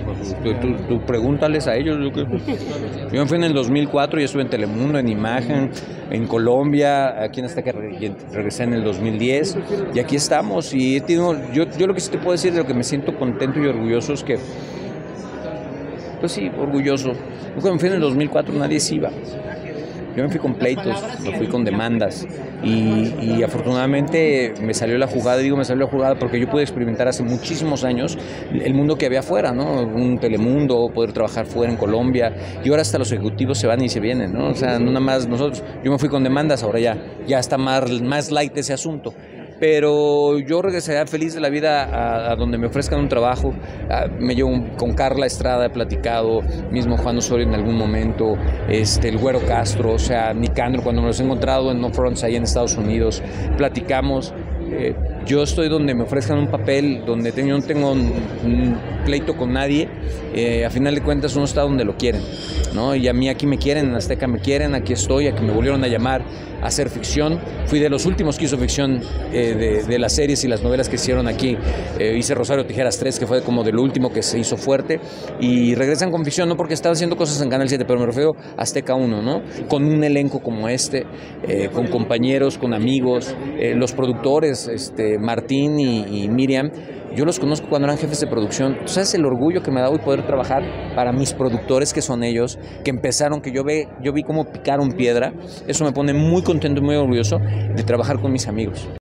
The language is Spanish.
Tú pregúntales a ellos. Yo me fui en el 2004 y estuve en Telemundo, en Imagen, en Colombia, aquí en Azteca regresé en el 2010 y aquí estamos. Y yo lo que sí te puedo decir de lo que me siento contento y orgulloso es que, pues sí, orgulloso. Yo cuando me fui en el 2004 nadie se iba. Yo me fui con pleitos, me fui con demandas y afortunadamente me salió la jugada, digo me salió la jugada porque yo pude experimentar hace muchísimos años el mundo que había afuera, ¿no? Un Telemundo, poder trabajar fuera en Colombia y ahora hasta los ejecutivos se van y se vienen, ¿no? O sea, no nada más nosotros, yo me fui con demandas, ahora ya está más light ese asunto. Pero yo regresaré feliz de la vida a donde me ofrezcan un trabajo. Me llevo con Carla Estrada, he platicado, mismo Juan Osorio en algún momento, el Güero Castro, o sea, Nicandro, cuando me los he encontrado en No Fronts ahí en Estados Unidos, platicamos. Yo estoy donde me ofrezcan un papel, donde yo no tengo un pleito con nadie. A final de cuentas uno está donde lo quieren, ¿no? Y a mí aquí me quieren, en Azteca me quieren, aquí estoy, aquí me volvieron a llamar a hacer ficción. Fui de los últimos que hizo ficción de las series y las novelas que hicieron aquí. Hice Rosario Tijeras 3, que fue como de lo último que se hizo fuerte. Y regresan con ficción, no porque estaba haciendo cosas en Canal 7, pero me refiero a Azteca 1, ¿no? Con un elenco como con compañeros, con amigos, los productores, Martín y Miriam. Yo los conozco cuando eran jefes de producción. ¿Tú sabes el orgullo que me da hoy poder trabajar para mis productores, que son ellos, que empezaron, que yo vi cómo picaron piedra? Eso me pone muy contento y muy orgulloso de trabajar con mis amigos.